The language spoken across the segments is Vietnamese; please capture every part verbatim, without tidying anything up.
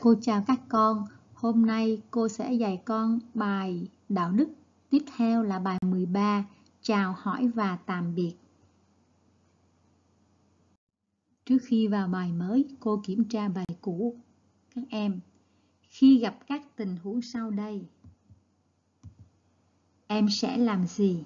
Cô chào các con, hôm nay cô sẽ dạy con bài đạo đức, tiếp theo là bài mười ba, chào hỏi và tạm biệt. Trước khi vào bài mới, cô kiểm tra bài cũ. Các em, khi gặp các tình huống sau đây, em sẽ làm gì?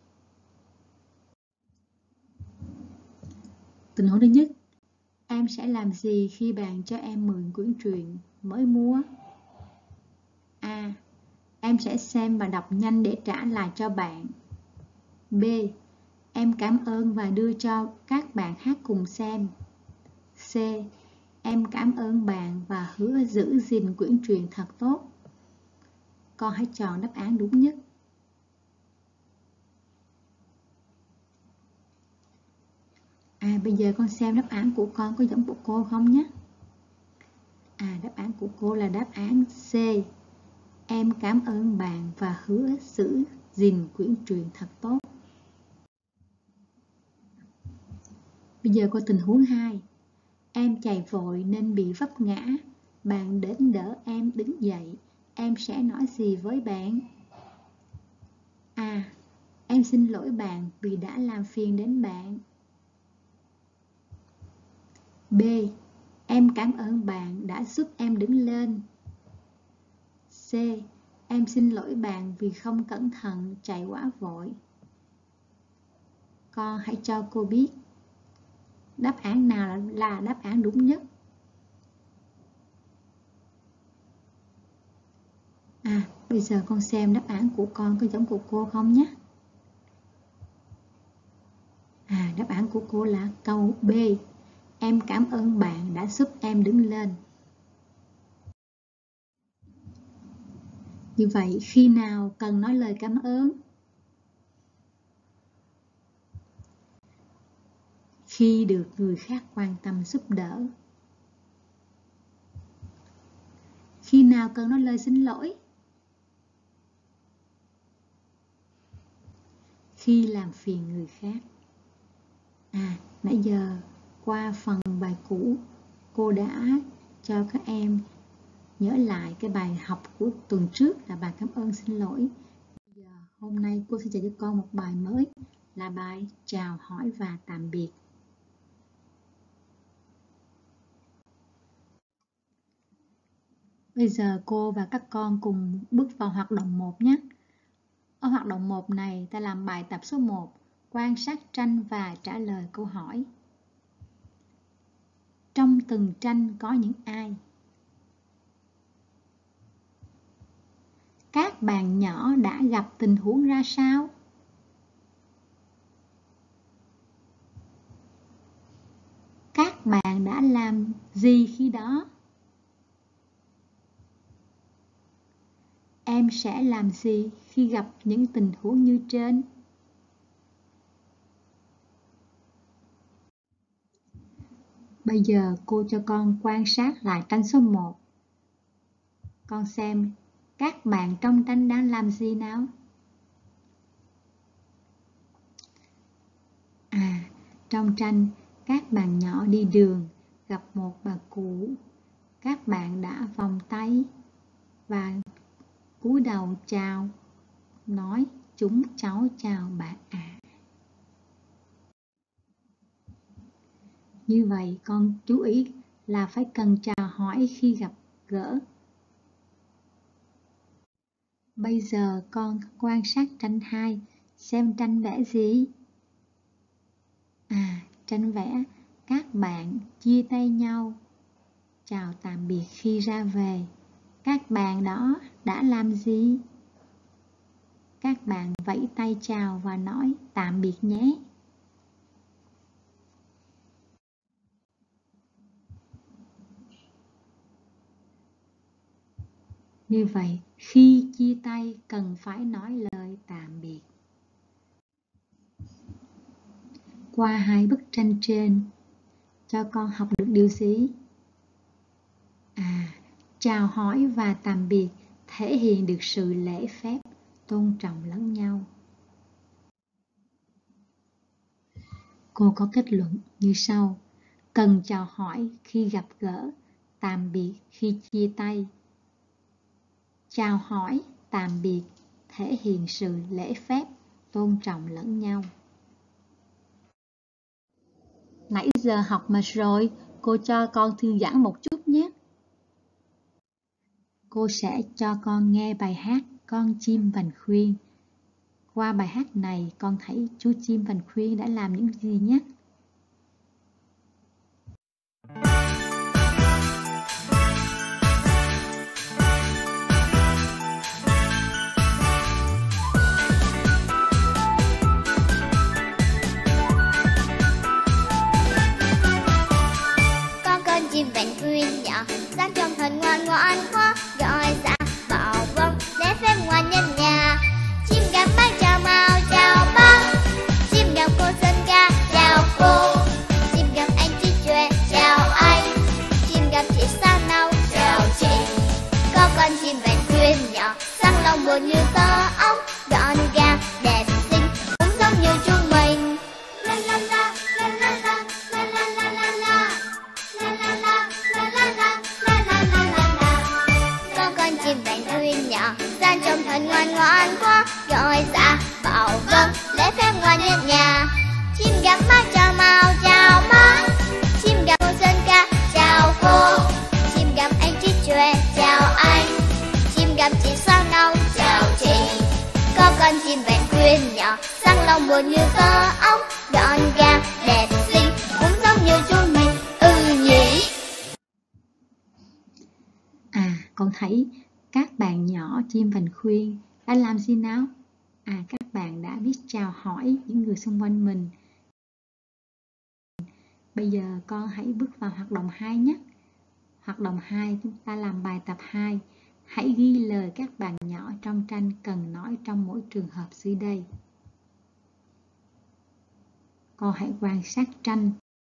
Tình huống thứ nhất, em sẽ làm gì khi bạn cho em mượn quyển truyện mới mua? A. Em sẽ xem và đọc nhanh để trả lại cho bạn. B. Em cảm ơn và đưa cho các bạn khác cùng xem. C. Em cảm ơn bạn và hứa giữ gìn quyển truyện thật tốt. Con hãy chọn đáp án đúng nhất. À, bây giờ con xem đáp án của con có giống của cô không nhé. À, đáp án của cô là đáp án C. Em cảm ơn bạn và hứa giữ gìn quyển truyện thật tốt. Bây giờ có tình huống hai. Em chạy vội nên bị vấp ngã. Bạn đến đỡ em đứng dậy. Em sẽ nói gì với bạn? A. Em xin lỗi bạn vì đã làm phiền đến bạn. B. Em cảm ơn bạn đã giúp em đứng lên. C. Em xin lỗi bạn vì không cẩn thận chạy quá vội. Con hãy cho cô biết đáp án nào là đáp án đúng nhất. À, bây giờ con xem đáp án của con có giống của cô không nhé. À, đáp án của cô là câu B. Em cảm ơn bạn đã giúp em đứng lên. Như vậy, khi nào cần nói lời cảm ơn? Khi được người khác quan tâm giúp đỡ. Khi nào cần nói lời xin lỗi? Khi làm phiền người khác. À, nãy giờ qua phần bài cũ, cô đã cho các em nhớ lại cái bài học của tuần trước là bài cảm ơn xin lỗi. Bây giờ, hôm nay cô sẽ dạy cho con một bài mới là bài chào hỏi và tạm biệt. Bây giờ cô và các con cùng bước vào hoạt động một nhé. Ở hoạt động một này, ta làm bài tập số một, quan sát tranh và trả lời câu hỏi. Trong từng tranh có những ai? Các bạn nhỏ đã gặp tình huống ra sao? Các bạn đã làm gì khi đó? Em sẽ làm gì khi gặp những tình huống như trên? Bây giờ cô cho con quan sát lại tranh số một. Con xem các bạn trong tranh đang làm gì nào? À, trong tranh các bạn nhỏ đi đường gặp một bà cụ. Các bạn đã vòng tay và cúi đầu chào, nói chúng cháu chào bà ạ. À. Như vậy con chú ý là phải cần chào hỏi khi gặp gỡ. Bây giờ con quan sát tranh hai, xem tranh vẽ gì? À, tranh vẽ các bạn chia tay nhau, chào tạm biệt khi ra về. Các bạn đó đã làm gì? Các bạn vẫy tay chào và nói tạm biệt nhé. Như vậy, khi chia tay cần phải nói lời tạm biệt. Qua hai bức tranh trên, cho con học được điều gì? À, chào hỏi và tạm biệt thể hiện được sự lễ phép, tôn trọng lẫn nhau. Cô có kết luận như sau. Cần chào hỏi khi gặp gỡ, tạm biệt khi chia tay. Chào hỏi, tạm biệt thể hiện sự lễ phép, tôn trọng lẫn nhau. Nãy giờ học mệt rồi, cô cho con thư giãn một chút nhé. Cô sẽ cho con nghe bài hát Con chim vành khuyên. Qua bài hát này, con thấy chú chim vành khuyên đã làm những gì nhé. Con con chim vành khuyên nhỏ, sáng trong hình ngoan ngoãn quá, gọi ra bảo vâng lễ phép ngoan nhân nhà. Chim gặp bác chào màu chào bác, chim gặp cô dân ca chào cô, chim gặp anh chị Chuệ chào anh, chim gặp chị Sa Nâu chào chị. Có con chim vành khuyên nhỏ, sáng lòng buồn như tơ ốc, gọn gàng đẹp xinh, cũng giống như chúng mình. La la la la la la la la la la la. La la la la la la la la la la la. Có con chim vành khuyên nhỏ, gian trong thân ngoan ngoãn quá, gọi dạ bảo vâng lễ phép ngoan nhân nhà. Chim gặp bác chào màu chào bác, chim gặp cô dân ca chào cô, chim gặp anh chị Chuệ chào anh, chim gặp chị Sa Nâu chào chị. Có con chim vành khuyên nhỏ, sáng lòng buồn như tơ ốc, gọn gàng đẹp xinh, cũng giống như chúng mình. Ừ nhỉ. À, con thấy các bạn nhỏ chim vành khuyên đã làm gì nào? À, các bạn đã biết chào hỏi những người xung quanh mình. Bây giờ con hãy bước vào hoạt động hai nhé. Hoạt động hai, chúng ta làm bài tập hai. Hãy ghi lời các bạn nhỏ trong tranh cần nói trong mỗi trường hợp dưới đây. Con hãy quan sát tranh.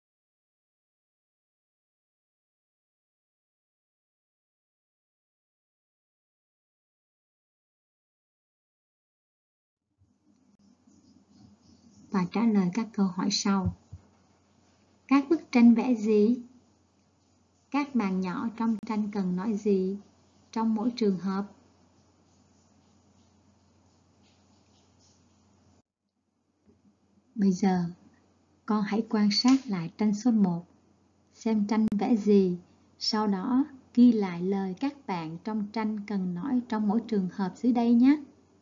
Và trả lời các câu hỏi sau. Các bức tranh vẽ gì? Các bạn nhỏ trong tranh cần nói gì trong mỗi trường hợp? Bây giờ, con hãy quan sát lại tranh số một, xem tranh vẽ gì, sau đó ghi lại lời các bạn trong tranh cần nói trong mỗi trường hợp dưới đây nhé.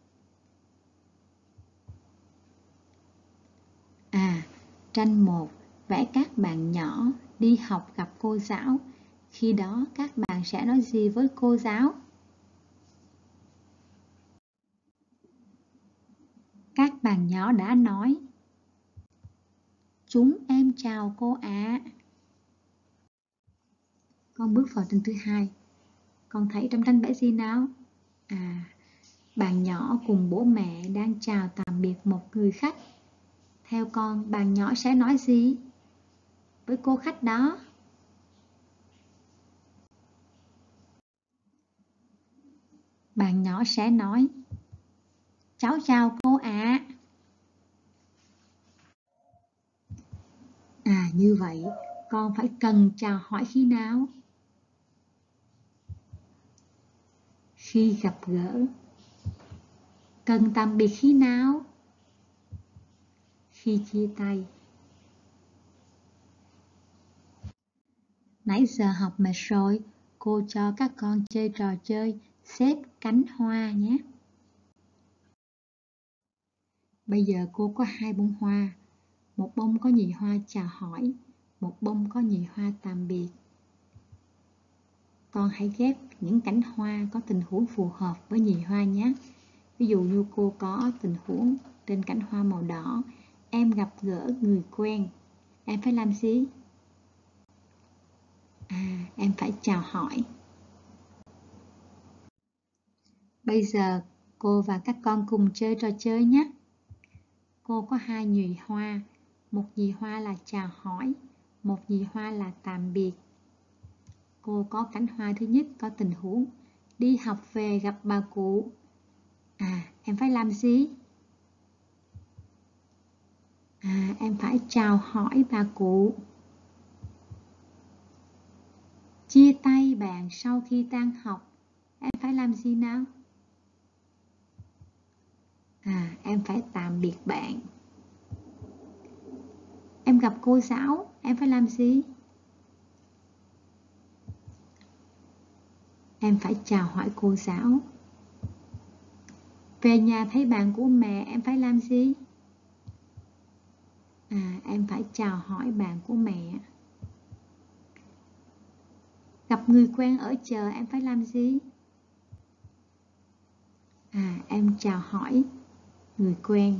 À, tranh một vẽ các bạn nhỏ đi học gặp cô giáo. Khi đó các bạn sẽ nói gì với cô giáo? Các bạn nhỏ đã nói: Chúng em chào cô ạ. À. Con bước vào tranh thứ hai. Con thấy trong tranh vẽ gì nào? À, bạn nhỏ cùng bố mẹ đang chào tạm biệt một người khách. Theo con, bạn nhỏ sẽ nói gì với cô khách đó? Bạn nhỏ sẽ nói: Cháu chào cô ạ. À. À, như vậy, con phải cần chào hỏi khi nào? Khi gặp gỡ. Cần tạm biệt khi nào? Khi chia tay. Nãy giờ học mệt rồi, cô cho các con chơi trò chơi xếp cánh hoa nhé. Bây giờ cô có hai bông hoa. Một bông có nhị hoa chào hỏi, một bông có nhị hoa tạm biệt. Con hãy ghép những cánh hoa có tình huống phù hợp với nhị hoa nhé. Ví dụ như cô có tình huống trên cánh hoa màu đỏ, em gặp gỡ người quen, em phải làm gì? À, em phải chào hỏi. Bây giờ cô và các con cùng chơi trò chơi nhé. Cô có hai nhụy hoa, một nhụy hoa là chào hỏi, một nhụy hoa là tạm biệt. Cô có cánh hoa thứ nhất có tình huống đi học về gặp bà cụ. À, em phải làm gì? À, em phải chào hỏi bà cụ. Chia tay bạn sau khi tan học, em phải làm gì nào? À, em phải tạm biệt bạn. Em gặp cô giáo, em phải làm gì? Em phải chào hỏi cô giáo. Về nhà thấy bạn của mẹ, em phải làm gì? À, em phải chào hỏi bạn của mẹ. Gặp người quen ở chợ, em phải làm gì? À, em chào hỏi người quen.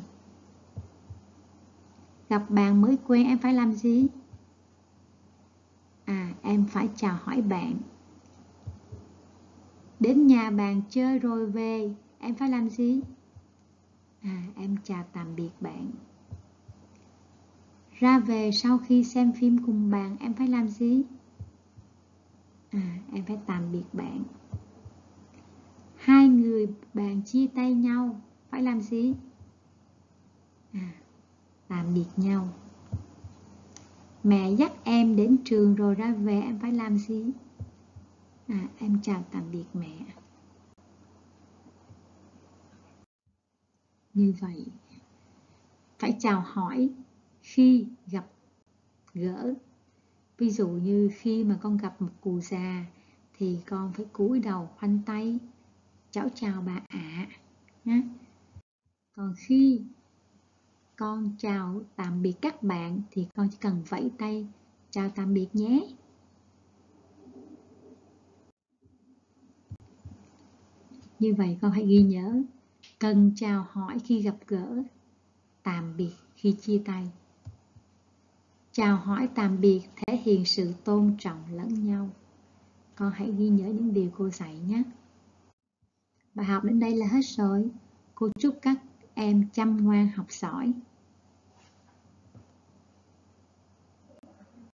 Gặp bạn mới quen, em phải làm gì? À, em phải chào hỏi bạn. Đến nhà bạn chơi rồi về, em phải làm gì? À, em chào tạm biệt bạn. Ra về sau khi xem phim cùng bạn, em phải làm gì? À, em phải tạm biệt bạn. Hai người bạn chia tay nhau, phải làm gì? À, tạm biệt nhau. Mẹ dắt em đến trường rồi ra về, em phải làm gì? À, em chào tạm biệt mẹ. Như vậy, phải chào hỏi khi gặp gỡ. Ví dụ như khi mà con gặp một cụ già thì con phải cúi đầu khoanh tay, cháu chào bà ạ. À. Còn khi con chào tạm biệt các bạn thì con chỉ cần vẫy tay, chào tạm biệt nhé. Như vậy con hãy ghi nhớ, cần chào hỏi khi gặp gỡ, tạm biệt khi chia tay. Chào hỏi tạm biệt thể hiện sự tôn trọng lẫn nhau. Con hãy ghi nhớ những điều cô dạy nhé. Bài học đến đây là hết rồi. Cô chúc các em chăm ngoan học giỏi.